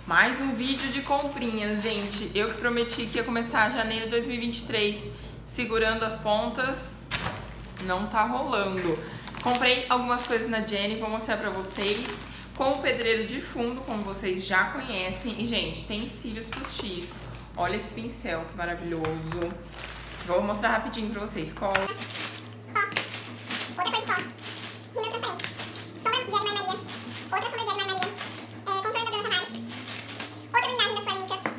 Mais um vídeo de comprinhas, gente. Eu que prometi que ia começar janeiro de 2023 segurando as pontas, não tá rolando. Comprei algumas coisas na Jenny, vou mostrar pra vocês. Com o pedreiro de fundo, como vocês já conhecem. E, gente, tem cílios postiços. Olha esse pincel, que maravilhoso. Vou mostrar rapidinho pra vocês. Cola. Outra cor de cola. Rímel transparente. Sombra de Maria. Outra sombra de Maria. Contorno da Bruna Tavares. Outra blindagem da Suelen Makeup.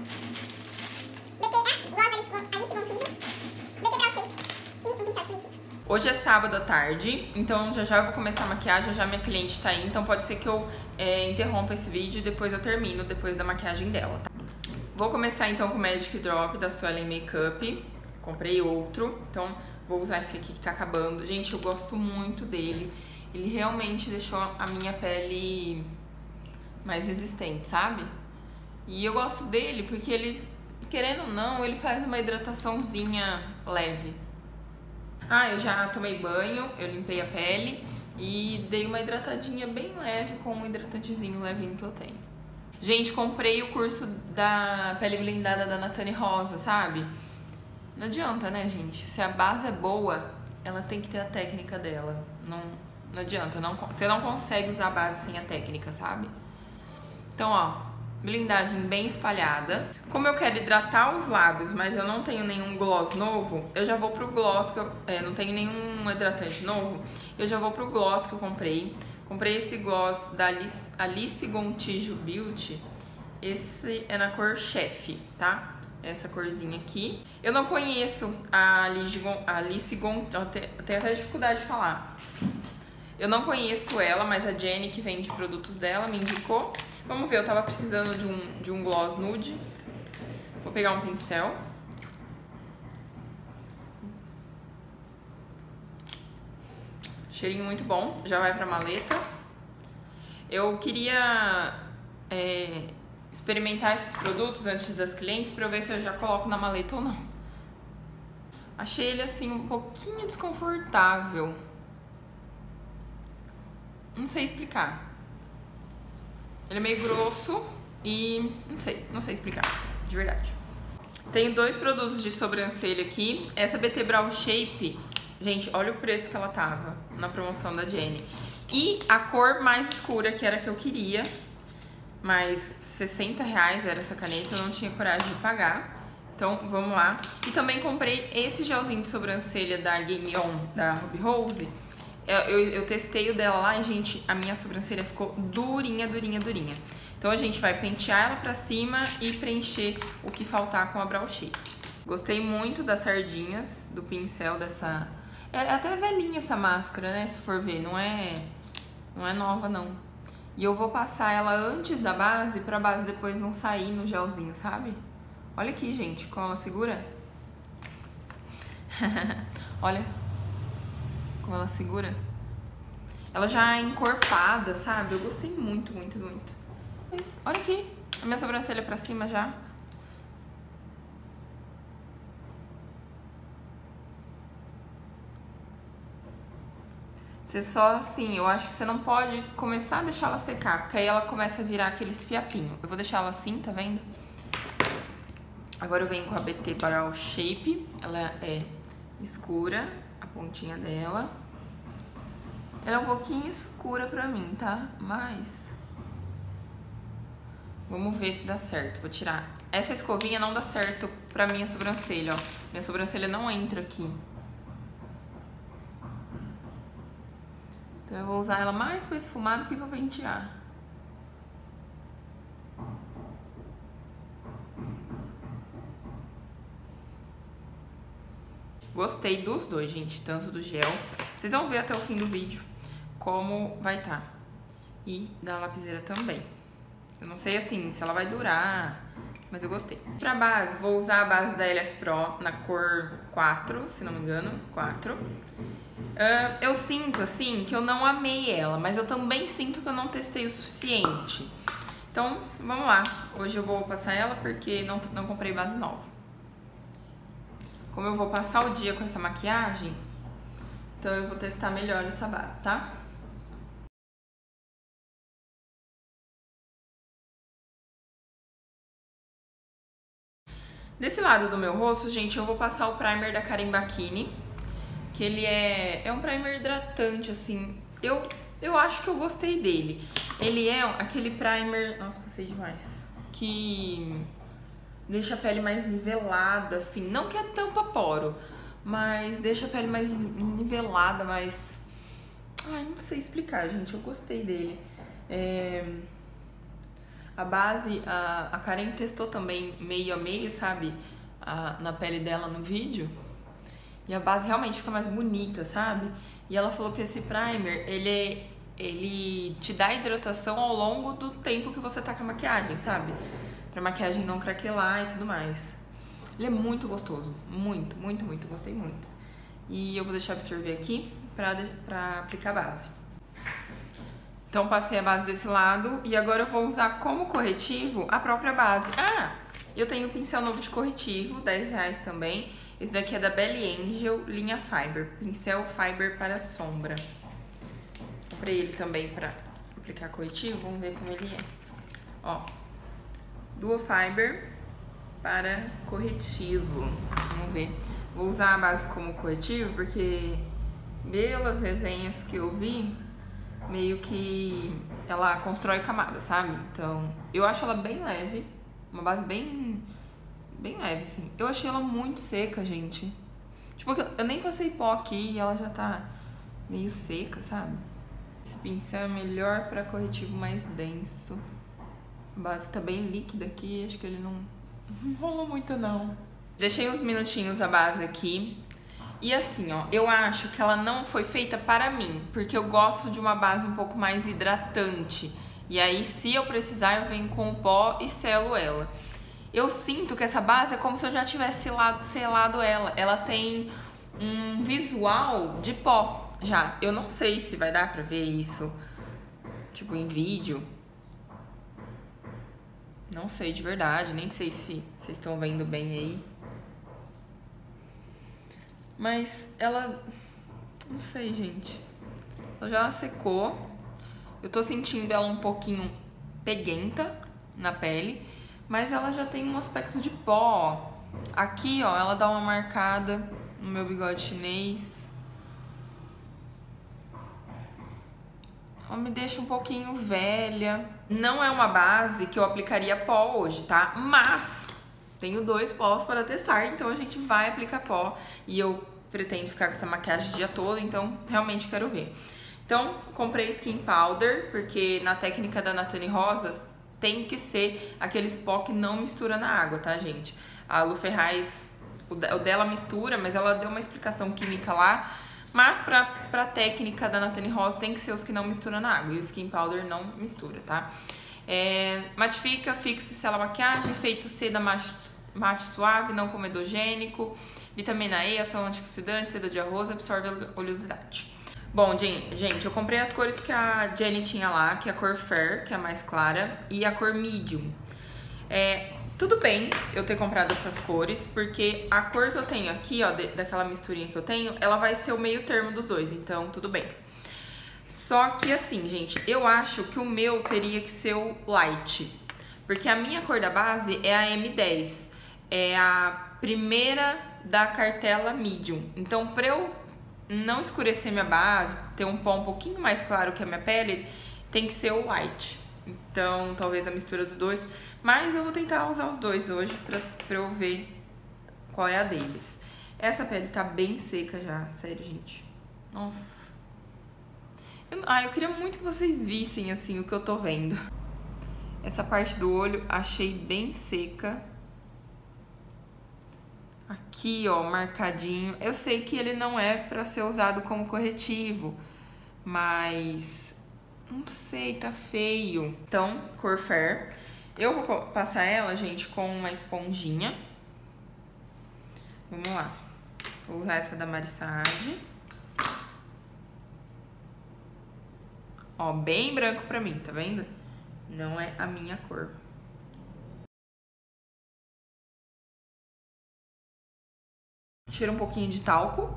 BT, Alice Gontijo. BT Brow Shape. E um pincel definitivo. Hoje é sábado à tarde, então já eu vou começar a maquiagem, já minha cliente tá aí, então pode ser que eu interrompa esse vídeo e depois eu termino, depois da maquiagem dela, tá? Vou começar então com o Magic Drop da Suelen Makeup. Comprei outro, então vou usar esse aqui que tá acabando. Gente, eu gosto muito dele. Ele realmente deixou a minha pele mais resistente, sabe? E eu gosto dele porque ele, querendo ou não, ele faz uma hidrataçãozinha leve. Eu já tomei banho, eu limpei a pele e dei uma hidratadinha bem leve com um hidratantezinho levinho que eu tenho. Gente, comprei o curso da pele blindada da Nathane Rosa, sabe? Não adianta, né, gente? Se a base é boa, ela tem que ter a técnica dela. Não adianta, você não consegue usar a base sem a técnica, sabe? Então, ó, blindagem bem espalhada. Como eu quero hidratar os lábios, mas eu não tenho nenhum gloss novo, eu já vou pro gloss, que eu não tenho nenhum hidratante novo, eu já vou pro gloss que eu comprei. Comprei esse gloss da Alice Gontijo Beauty. Esse é na cor Chef, tá? Essa corzinha aqui. Eu não conheço a Alice Gontijo, eu tenho até dificuldade de falar. Eu não conheço ela, mas a Jenny, que vende produtos dela, me indicou. Vamos ver, eu tava precisando de um gloss nude. Vou pegar um pincel. Cheirinho muito bom, já vai pra maleta. Eu queria experimentar esses produtos antes das clientes pra eu ver se eu já coloco na maleta ou não. Achei ele assim um pouquinho desconfortável. Não sei explicar. Ele é meio grosso e não sei explicar, de verdade. Tenho dois produtos de sobrancelha aqui. Essa BT Brow Shape, gente, olha o preço que ela tava na promoção da Jenny. E a cor mais escura, que era a que eu queria, mas R$60 era essa caneta, eu não tinha coragem de pagar. Então, vamos lá. E também comprei esse gelzinho de sobrancelha da Game On, da Ruby Rose. Eu testei o dela lá e, gente, a minha sobrancelha ficou durinha, durinha, durinha. Então a gente vai pentear ela pra cima e preencher o que faltar com a Brow Shape. Gostei muito das sardinhas, do pincel dessa... É até velhinha essa máscara, né, se for ver, não é nova não. E eu vou passar ela antes da base, pra base depois não sair no gelzinho, sabe? Olha aqui, gente, como ela segura. Olha como ela segura. Ela já é encorpada, sabe? Eu gostei muito, muito, muito. Mas olha aqui, a minha sobrancelha pra cima já. Você só assim, eu acho que você não pode começar a deixar ela secar, porque aí ela começa a virar aqueles fiapinhos. Eu vou deixar ela assim, tá vendo? Agora eu venho com a BT Brow Shape. Ela é escura, a pontinha dela. Ela é um pouquinho escura pra mim, tá? Mas vamos ver se dá certo. Vou tirar. Essa escovinha não dá certo pra minha sobrancelha, ó. Minha sobrancelha não entra aqui. Então eu vou usar ela mais pra esfumar do que pra pentear. Gostei dos dois, gente, tanto do gel. Vocês vão ver até o fim do vídeo como vai estar. E da lapiseira também. Eu não sei, assim, se ela vai durar, mas eu gostei. Pra base, vou usar a base da LF Pro na cor 4, se não me engano, 4. Eu sinto, assim, que eu não amei ela, mas eu também sinto que eu não testei o suficiente. Então, vamos lá. Hoje eu vou passar ela porque não comprei base nova. Como eu vou passar o dia com essa maquiagem, então eu vou testar melhor essa base, tá? Desse lado do meu rosto, gente, eu vou passar o primer da Karen Bakini, que ele é um primer hidratante, assim. Eu acho que eu gostei dele. Ele é aquele primer... Nossa, passei demais. Que deixa a pele mais nivelada, assim. Não que é tampa poro, mas deixa a pele mais nivelada, mais... Ai, não sei explicar, gente. Eu gostei dele. A base, a Karen testou também meio a meio, sabe? Na pele dela no vídeo. E a base realmente fica mais bonita, sabe? E ela falou que esse primer, ele te dá hidratação ao longo do tempo que você tá com a maquiagem, sabe? Pra maquiagem não craquelar e tudo mais. Ele é muito gostoso. Muito, muito, muito. Gostei muito. E eu vou deixar absorver aqui pra aplicar a base. Então, passei a base desse lado e agora eu vou usar como corretivo a própria base. Ah, eu tenho um pincel novo de corretivo, R$10 também. Esse daqui é da Belly Angel, linha Fiber. Pincel Fiber para sombra. Comprei ele também para aplicar corretivo, vamos ver como ele é. Ó, Duo Fiber para corretivo. Vamos ver. Vou usar a base como corretivo porque, pelas resenhas que eu vi, meio que ela constrói camada, sabe? Então, eu acho ela bem leve, uma base bem leve, assim. Eu achei ela muito seca, gente. Tipo, eu nem passei pó aqui e ela já tá meio seca, sabe? Esse pincel é melhor pra corretivo mais denso. A base tá bem líquida aqui, acho que ele não rolou muito, não. Deixei uns minutinhos a base aqui. E assim, ó, eu acho que ela não foi feita para mim, porque eu gosto de uma base um pouco mais hidratante. E aí, se eu precisar, eu venho com o pó e selo ela. Eu sinto que essa base é como se eu já tivesse selado ela. Ela tem um visual de pó já. Eu não sei se vai dar pra ver isso, tipo, em vídeo. Não sei de verdade, nem sei se vocês estão vendo bem aí. Mas ela... Não sei, gente. Ela já secou. Eu tô sentindo ela um pouquinho peguenta na pele. Mas ela já tem um aspecto de pó. Aqui, ó, ela dá uma marcada no meu bigode chinês. Ela me deixa um pouquinho velha. Não é uma base que eu aplicaria pó hoje, tá? Mas tenho 2 pós para testar, então a gente vai aplicar pó. E eu pretendo ficar com essa maquiagem o dia todo, então realmente quero ver. Então, comprei Skin Powder, porque na técnica da Nathane Rosas tem que ser aqueles pó que não mistura na água, tá, gente? A Lu Ferraz, o dela mistura, mas ela deu uma explicação química lá. Mas pra técnica da Nathane Rosa tem que ser os que não misturam na água. E o Skin Powder não mistura, tá? Matifica, fixa e sela a maquiagem. Efeito seda mate suave, não comedogênico. Vitamina E, ação antioxidante, seda de arroz, absorve a oleosidade. Bom, gente, eu comprei as cores que a Jenny tinha lá, que é a cor Fair, que é a mais clara, e a cor Medium. Tudo bem eu ter comprado essas cores, porque a cor que eu tenho aqui, ó, daquela misturinha que eu tenho, ela vai ser o meio termo dos dois, então tudo bem. Só que assim, gente, eu acho que o meu teria que ser o Light, porque a minha cor da base é a M10, é a primeira da cartela Medium. Então, pra eu não escurecer minha base, ter um pó um pouquinho mais claro que a minha pele, tem que ser o Light. Então, talvez a mistura dos dois. Mas eu vou tentar usar os dois hoje pra eu ver qual é a deles. Essa pele tá bem seca já, sério, gente. Nossa. Eu queria muito que vocês vissem, assim, o que eu tô vendo. Essa parte do olho achei bem seca. Aqui, ó, marcadinho. Eu sei que ele não é pra ser usado como corretivo, mas... não sei, tá feio. Então, cor Fair. Eu vou passar ela, gente, com uma esponjinha. Vamos lá. Vou usar essa da Marissage. Ó, bem branco pra mim, tá vendo? Não é a minha cor. Cheira um pouquinho de talco.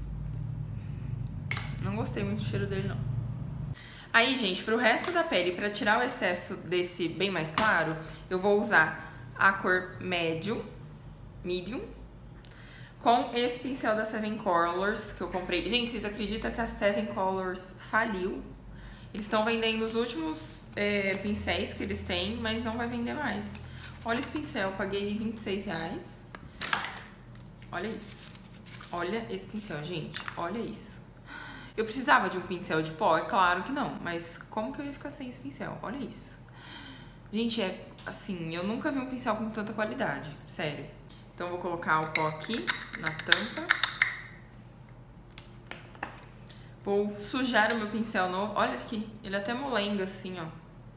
Não gostei muito do cheiro dele, não. Aí, gente, pro resto da pele, pra tirar o excesso desse bem mais claro, eu vou usar a cor Medium. medium, com esse pincel da Seven Colors que eu comprei. Gente, vocês acreditam que a Seven Colors faliu? Eles estão vendendo os últimos pincéis que eles têm, mas não vai vender mais. Olha esse pincel, paguei R$26. Olha isso. Olha esse pincel, gente. Olha isso. Eu precisava de um pincel de pó? É claro que não. Mas como que eu ia ficar sem esse pincel? Olha isso. Gente, é assim, eu nunca vi um pincel com tanta qualidade. Sério. Então, eu vou colocar o pó aqui na tampa. Vou sujar o meu pincel novo. Olha aqui, ele é até molenga assim, ó.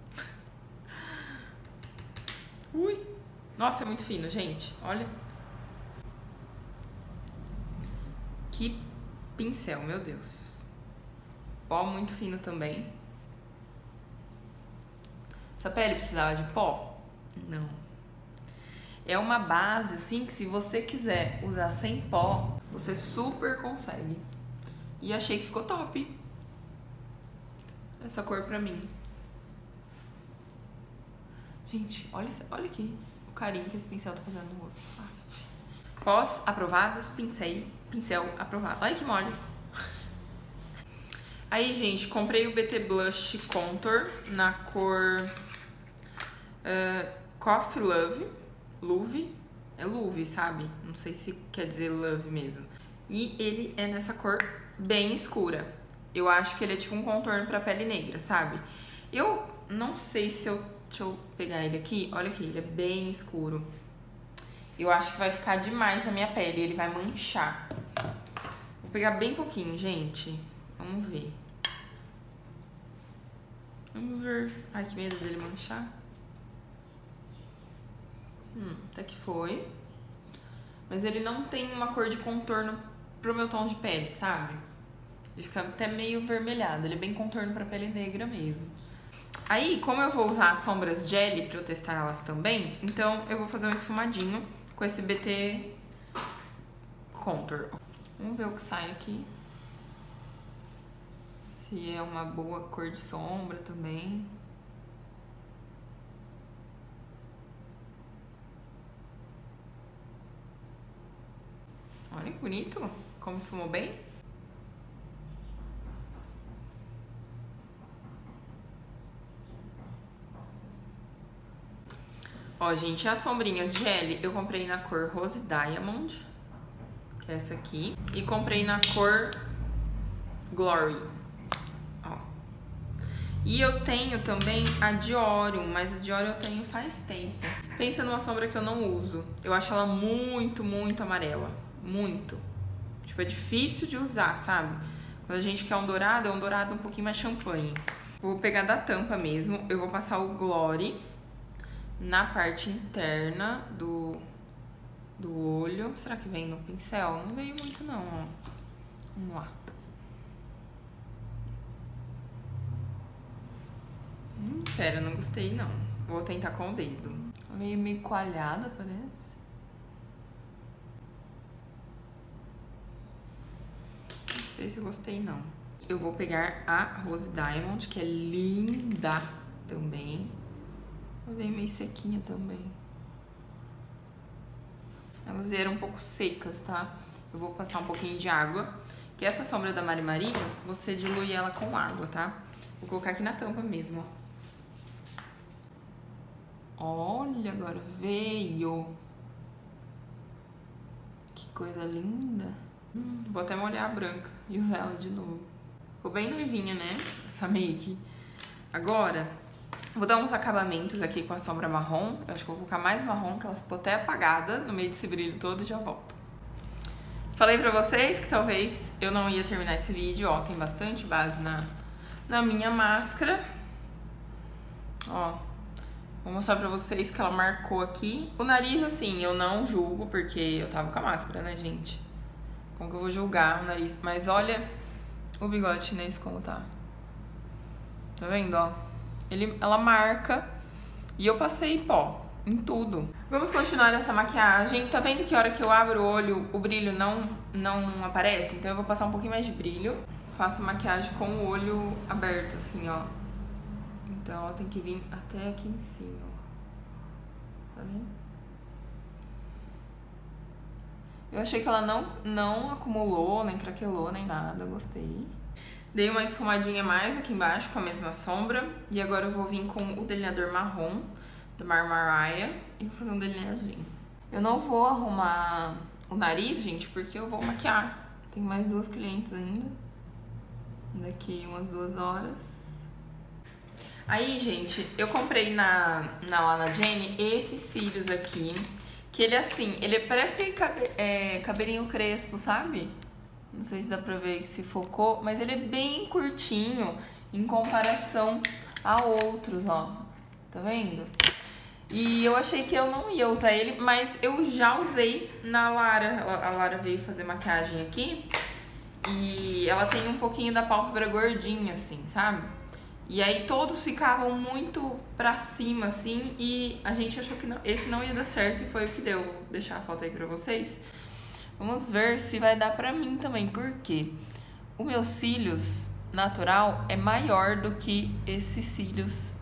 Ui. Nossa, é muito fino, gente. Olha. Que pincel, meu Deus. Pó muito fino também. Essa pele precisava de pó? Não. É uma base, assim, que se você quiser usar sem pó, você super consegue. E achei que ficou top. Essa cor pra mim. Gente, olha aqui o carinho que esse pincel tá fazendo no rosto. Pós-aprovados, pincel aprovado. Olha que mole. Aí, gente, comprei o BT Blush Contour na cor Coffee Love. É Love, sabe? Não sei se quer dizer Love mesmo. E ele é nessa cor bem escura. Eu acho que ele é tipo um contorno pra pele negra, sabe? Eu não sei se eu... Deixa eu pegar ele aqui. Olha aqui, ele é bem escuro. Eu acho que vai ficar demais na minha pele. Ele vai manchar. Vou pegar bem pouquinho, gente. Vamos ver. Vamos ver. Ai, que medo dele manchar. Até que foi. Mas ele não tem uma cor de contorno pro meu tom de pele, sabe? Ele fica até meio vermelhado. Ele é bem contorno pra pele negra mesmo. Aí, como eu vou usar sombras jelly pra eu testar elas também, então eu vou fazer um esfumadinho com esse BT Contour. Vamos ver o que sai aqui. Se é uma boa cor de sombra também. Olha que bonito, como esfumou bem. Ó, gente, as sombrinhas gel eu comprei na cor Rose Diamond, que é essa aqui. E comprei na cor Glory, ó. E eu tenho também a Diorium, mas a Diorium eu tenho faz tempo. Pensa numa sombra que eu não uso. Eu acho ela muito, muito amarela. Muito. Tipo, é difícil de usar, sabe? Quando a gente quer um dourado, é um dourado um pouquinho mais champanhe. Vou pegar da tampa mesmo. Eu vou passar o Glory na parte interna do olho. Será que vem no pincel? Não veio muito não, ó. Vamos lá. Pera, não gostei não. Vou tentar com o dedo. Meio coalhada, parece. Não sei se eu gostei não. Eu vou pegar a Rose Diamond, que é linda também. Veio meio sequinha também. Elas vieram um pouco secas, tá? Eu vou passar um pouquinho de água. Que essa sombra da Mari Maria, você dilui ela com água, tá? Vou colocar aqui na tampa mesmo, ó. Olha, agora veio. Que coisa linda. Vou até molhar a branca e usar ela de novo. Ficou bem noivinha, né? Essa make. Agora, vou dar uns acabamentos aqui com a sombra marrom. Eu acho que vou colocar mais marrom, que ela ficou até apagada no meio desse brilho todo e já volto. Falei pra vocês que talvez eu não ia terminar esse vídeo. Ó, tem bastante base na minha máscara. Ó, vou mostrar pra vocês que ela marcou aqui. O nariz, assim, eu não julgo, porque eu tava com a máscara, né, gente? Como que eu vou julgar o nariz? Mas olha o bigode chinês como tá. Tá vendo, ó? Ela marca e eu passei pó em tudo. Vamos continuar essa maquiagem. Tá vendo que a hora que eu abro o olho, o brilho não aparece? Então eu vou passar um pouquinho mais de brilho. Faço a maquiagem com o olho aberto, assim, ó. Então ela tem que vir até aqui em cima, ó. Tá vendo? Eu achei que ela não acumulou, nem craquelou, nem nada. Gostei. Dei uma esfumadinha mais aqui embaixo com a mesma sombra. E agora eu vou vir com o delineador marrom da Mariah e vou fazer um delineadinho. Eu não vou arrumar o nariz, gente, porque eu vou maquiar. Tem mais 2 clientes ainda. Daqui umas 2 horas. Aí, gente, eu comprei lá na Jenny esses cílios aqui. Que ele assim, ele parece cabelinho crespo, sabe? Não sei se dá pra ver se focou, mas ele é bem curtinho em comparação a outros, ó. Tá vendo? E eu achei que eu não ia usar ele, mas eu já usei na Lara. A Lara veio fazer maquiagem aqui e ela tem um pouquinho da pálpebra gordinha, assim, sabe? E aí todos ficavam muito pra cima, assim, e a gente achou que esse não ia dar certo e foi o que deu. Vou deixar a foto aí pra vocês. Vamos ver se vai dar pra mim também, porque o meu cílios natural é maior do que esses cílios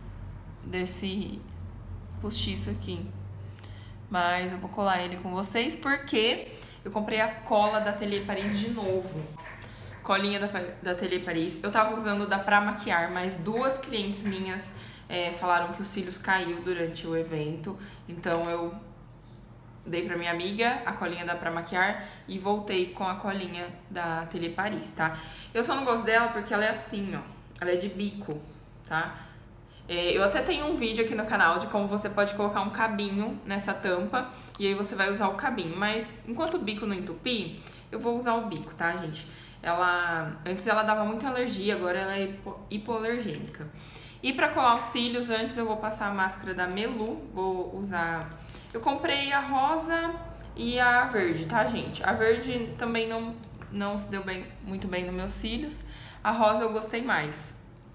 desse postiço aqui. Mas eu vou colar ele com vocês porque eu comprei a cola da Atelier Paris de novo. Colinha da Atelier Paris. Eu tava usando da Pra Maquiar, mas 2 clientes minhas falaram que os cílios caiu durante o evento. Então eu dei pra minha amiga a colinha da Pra Maquiar e voltei com a colinha da Atelier Paris, tá? Eu só não gosto dela porque ela é assim, ó. Ela é de bico, tá? Eu até tenho um vídeo aqui no canal de como você pode colocar um cabinho nessa tampa e aí você vai usar o cabinho. Mas enquanto o bico não entupir, eu vou usar o bico, tá, gente? Antes ela dava muita alergia, agora ela é hipoalergênica. E pra colar os cílios, antes eu vou passar a máscara da Melu. Vou usar... Eu comprei a rosa e a verde, tá, gente? A verde também não se deu muito bem nos meus cílios. A rosa eu gostei mais.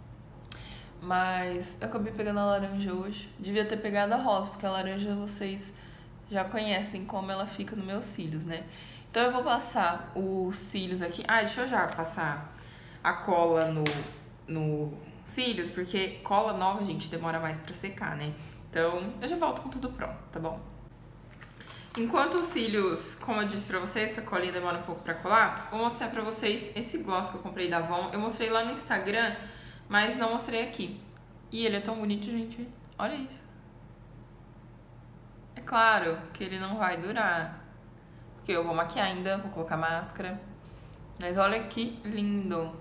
Mas eu acabei pegando a laranja hoje. Devia ter pegado a rosa, porque a laranja vocês já conhecem como ela fica nos meus cílios, né? Então eu vou passar os cílios aqui. Ah, deixa eu já passar a cola no cílios, porque cola nova, gente, demora mais pra secar, né? Então eu já volto com tudo pronto, tá bom? Enquanto os cílios, como eu disse pra vocês, essa colinha demora um pouco pra colar, vou mostrar pra vocês esse gloss que eu comprei da Avon. Eu mostrei lá no Instagram, mas não mostrei aqui. E ele é tão bonito, gente. Olha isso. É claro que ele não vai durar, porque eu vou maquiar ainda, vou colocar máscara. Mas olha que lindo.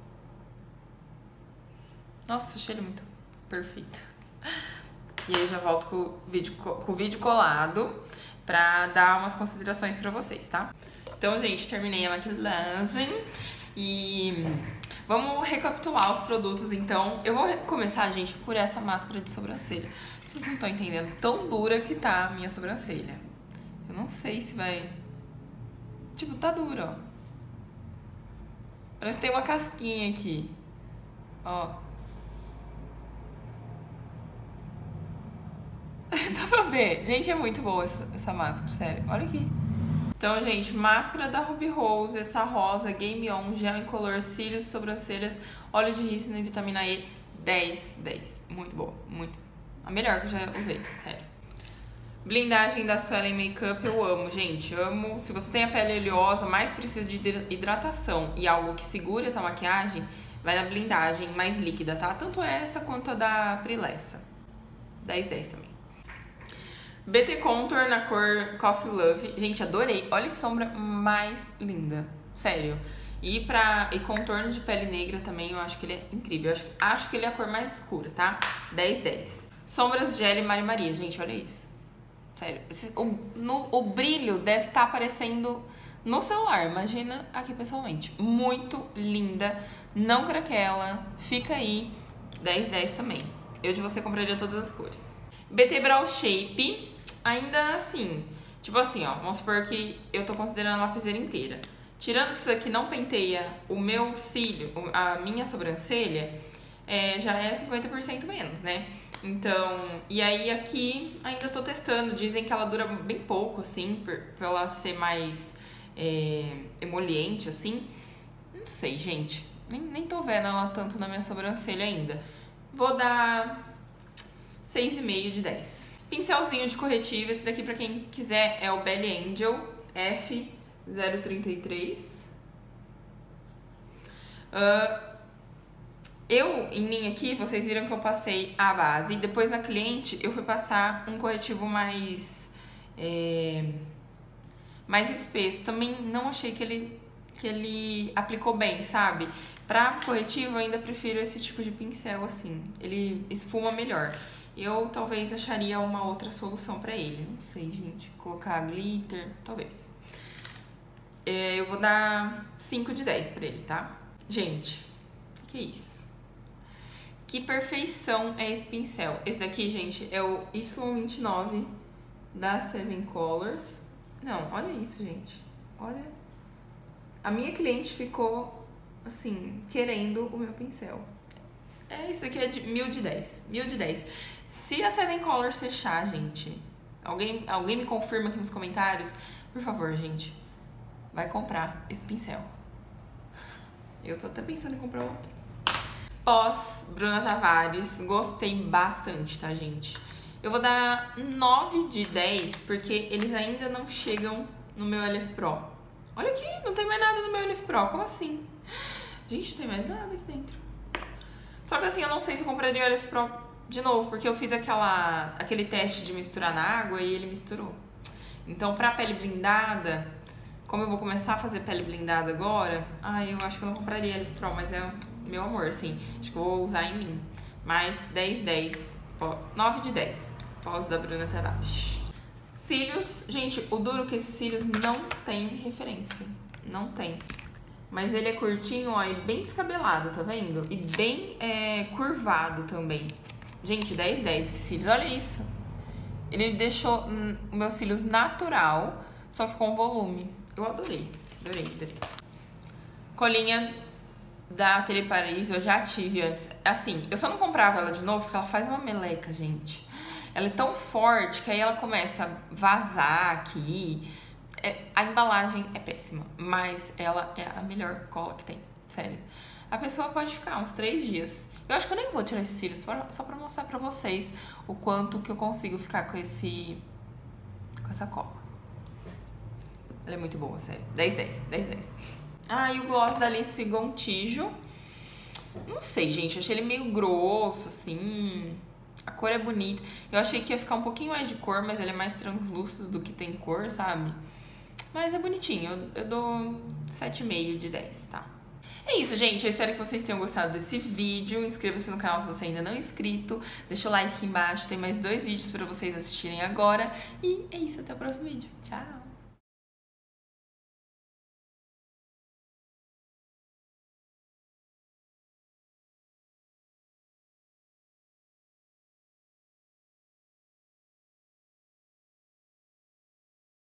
Nossa, achei ele muito perfeito. E aí já volto com o vídeo colado pra dar umas considerações pra vocês, tá? Então, gente, terminei a maquiagem e vamos recapitular os produtos, então. Eu vou começar, gente, por essa máscara de sobrancelha. Vocês não estão entendendo tão dura que tá a minha sobrancelha. Eu não sei se vai... Tipo, tá dura, ó. Parece que tem uma casquinha aqui. Ó. Dá pra ver. Gente, é muito boa essa máscara, sério. Olha aqui. Então, gente, máscara da Ruby Rose, essa rosa, Game On, gel incolor, cílios, sobrancelhas, óleo de rícino e vitamina E, 10. Muito boa, muito. A melhor que eu já usei, sério. Blindagem da Suelen Makeup, eu amo, gente, amo. Se você tem a pele oleosa, mais precisa de hidratação e algo que segure a tua maquiagem, vai na blindagem mais líquida, tá? Tanto essa quanto a da Prilessa. 10 também. BT Contour na cor Coffee Love. Gente, adorei. Olha que sombra mais linda. Sério. E contorno de pele negra também, eu acho que ele é incrível. Eu acho que ele é a cor mais escura, tá? 10. Sombras Gel Mari Maria. Gente, olha isso. Sério. O brilho deve estar aparecendo no celular. Imagina aqui pessoalmente. Muito linda. Não craquela. Fica aí. 10 também. Eu de você compraria todas as cores. BT Brow Shape. Ainda assim, tipo assim, ó, vamos supor que eu tô considerando a lapiseira inteira. Tirando que isso aqui não penteia o meu cílio, a minha sobrancelha, já é 50% menos, né? Então, e aí aqui ainda tô testando, dizem que ela dura bem pouco, assim, por ela ser mais emoliente, assim. Não sei, gente, nem tô vendo ela tanto na minha sobrancelha ainda. Vou dar 6,5 de 10. Pincelzinho de corretivo, esse daqui pra quem quiser é o Belly Angel. F033. Em mim aqui, vocês viram que eu passei a base. Depois na cliente, eu fui passar um corretivo mais espesso. Também não achei que ele aplicou bem, sabe? Pra corretivo, eu ainda prefiro esse tipo de pincel, assim. Ele esfuma melhor. Eu talvez acharia uma outra solução pra ele. Não sei, gente. Colocar glitter, talvez. Eu vou dar 5 de 10 pra ele, tá? Gente, que isso? Que perfeição é esse pincel. Esse daqui, gente, é o Y29 da Seven Colors. Não, olha isso, gente. Olha. A minha cliente ficou, assim, querendo o meu pincel. Isso aqui é de 1000 de 10. 1000 de 10. Se a Seven Colors fechar, gente, alguém me confirma aqui nos comentários, por favor, gente, vai comprar esse pincel. Eu tô até pensando em comprar outro. Pós Bruna Tavares, gostei bastante, tá, gente? Eu vou dar 9 de 10, porque eles ainda não chegam no meu LF Pro. Olha aqui, não tem mais nada no meu LF Pro, como assim? Gente, não tem mais nada aqui dentro. Só que assim, eu não sei se eu compraria o LF Pro de novo, porque eu fiz aquele teste de misturar na água e ele misturou. Então, pra pele blindada, como eu vou começar a fazer pele blindada agora, eu acho que eu não compraria LF Pro, mas é meu amor, assim. Acho que eu vou usar em mim. Mas 10, 9 de 10. Pós da Bruna Tavares. Cílios, gente, o duro é que esses cílios não tem referência. Não tem. Mas ele é curtinho, ó, e bem descabelado, tá vendo? E bem curvado também. Gente, 10, 10 esses cílios, olha isso. Ele deixou o meu cílios natural, só que com volume. Eu adorei, adorei. Colinha da Ateliê Paris, eu já tive antes. Assim, eu só não comprava ela de novo porque ela faz uma meleca, gente. Ela é tão forte que aí ela começa a vazar aqui. A embalagem é péssima, mas ela é a melhor cola que tem, sério. A pessoa pode ficar uns 3 dias. Eu acho que eu nem vou tirar esses cílios, só pra mostrar pra vocês o quanto que eu consigo ficar com essa cola. Ela é muito boa, sério. 10, 10, 10, 10. E o gloss da Alice Gontijo. Não sei, gente, eu achei ele meio grosso, assim. A cor é bonita. Eu achei que ia ficar um pouquinho mais de cor, mas ele é mais translúcido do que tem cor, sabe? Mas é bonitinho, eu dou 7,5 de 10, tá? É isso, gente, eu espero que vocês tenham gostado desse vídeo. Inscreva-se no canal se você ainda não é inscrito. Deixa o like aqui embaixo, tem mais 2 vídeos pra vocês assistirem agora. E é isso, até o próximo vídeo. Tchau!